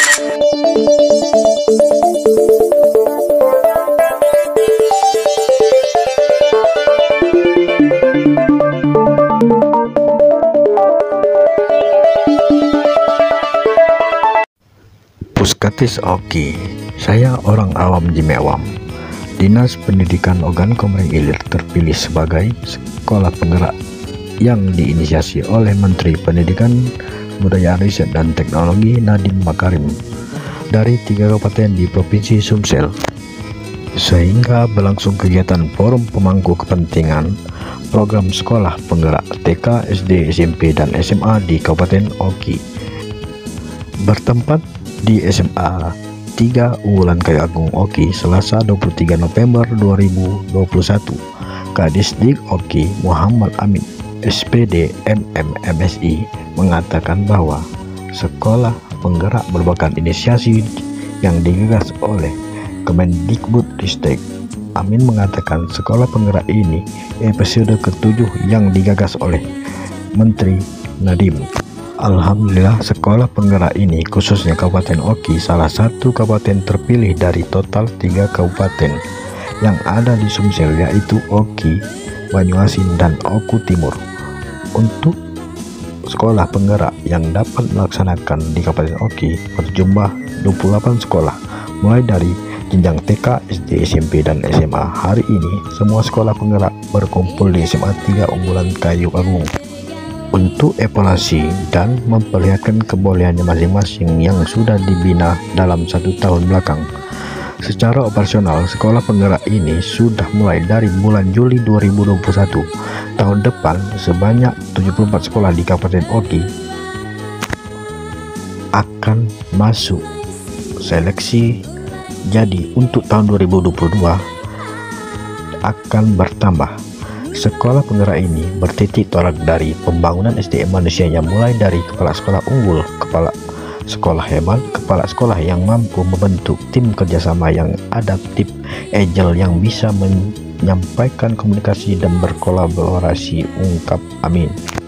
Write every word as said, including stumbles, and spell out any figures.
Puskatis Oki, saya orang awam Jimewam. Dinas Pendidikan Ogan Komering Ilir terpilih sebagai sekolah penggerak yang diinisiasi oleh Menteri Pendidikan, Budaya, Riset dan Teknologi Nadiem Makarim dari tiga kabupaten di Provinsi Sumsel, sehingga berlangsung kegiatan forum pemangku kepentingan program sekolah penggerak T K, S D, S M P dan S M A di Kabupaten Oki, bertempat di S M A tiga Unggulan Kayu Agung Oki Selasa dua puluh tiga November dua ribu dua puluh satu. Kadisdik Oki Muhammad Amin S P D M M M S I mengatakan bahwa sekolah penggerak merupakan inisiasi yang digagas oleh Kemendikbudristek. Amin mengatakan sekolah penggerak ini episode ketujuh yang digagas oleh Menteri Nadiem. Alhamdulillah, sekolah penggerak ini khususnya Kabupaten Oki salah satu kabupaten terpilih dari total tiga kabupaten yang ada di Sumsel, yaitu Oki, Banyuasin dan Oku Timur, untuk sekolah penggerak yang dapat melaksanakan di Kabupaten Oki berjumlah dua puluh delapan sekolah mulai dari jenjang T K, S D, S M P dan S M A. Hari ini semua sekolah penggerak berkumpul di S M A tiga Unggulan Kayu Agung untuk evaluasi dan memperlihatkan kebolehannya masing-masing yang sudah dibina dalam satu tahun belakang. Secara operasional, sekolah penggerak ini sudah mulai dari bulan Juli dua ribu dua puluh satu. Tahun depan sebanyak tujuh puluh empat sekolah di Kabupaten Oki akan masuk seleksi. Jadi untuk tahun dua ribu dua puluh dua akan bertambah. Sekolah penggerak ini bertitik tolak dari pembangunan S D M manusianya, mulai dari kepala sekolah unggul, kepala sekolah hebat, kepala sekolah yang mampu membentuk tim kerjasama yang adaptif, agile, yang bisa menyampaikan komunikasi dan berkolaborasi, ungkap Amin.